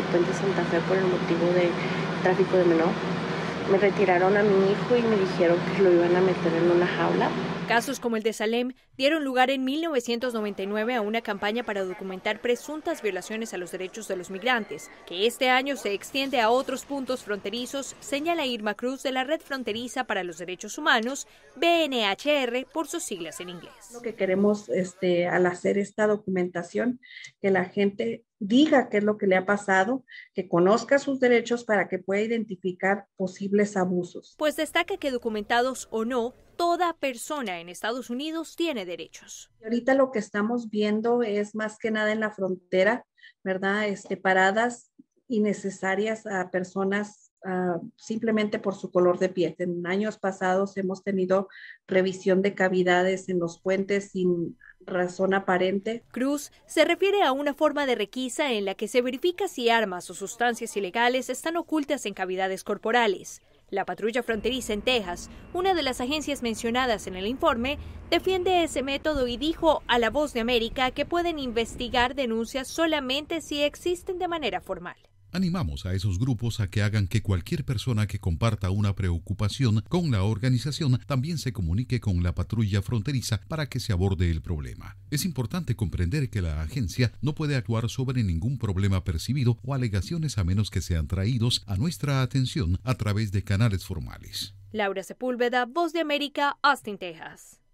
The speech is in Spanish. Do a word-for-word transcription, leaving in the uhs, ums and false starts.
Puente Santa Fe por el motivo de tráfico de menor. Me retiraron a mi hijo y me dijeron que lo iban a meter en una jaula. Casos como el de Salem dieron lugar en mil novecientos noventa y nueve a una campaña para documentar presuntas violaciones a los derechos de los migrantes, que este año se extiende a otros puntos fronterizos, señala Irma Cruz de la Red Fronteriza para los Derechos Humanos, B N H R por sus siglas en inglés. Lo que queremos este, al hacer esta documentación, que la gente diga qué es lo que le ha pasado, que conozca sus derechos para que pueda identificar posibles abusos. Pues destaca que documentados o no, toda persona en Estados Unidos tiene derechos. Y ahorita lo que estamos viendo es más que nada en la frontera, ¿verdad? Este, paradas innecesarias a personas uh, simplemente por su color de piel. En años pasados hemos tenido revisión de cavidades en los puentes sin razón aparente. Cruz se refiere a una forma de requisa en la que se verifica si armas o sustancias ilegales están ocultas en cavidades corporales. La patrulla fronteriza en Texas, una de las agencias mencionadas en el informe, defiende ese método y dijo a La Voz de América que pueden investigar denuncias solamente si existen de manera formal. Animamos a esos grupos a que hagan que cualquier persona que comparta una preocupación con la organización también se comunique con la patrulla fronteriza para que se aborde el problema. Es importante comprender que la agencia no puede actuar sobre ningún problema percibido o alegaciones a menos que sean traídos a nuestra atención a través de canales formales. Laura Sepúlveda, Voz de América, Austin, Texas.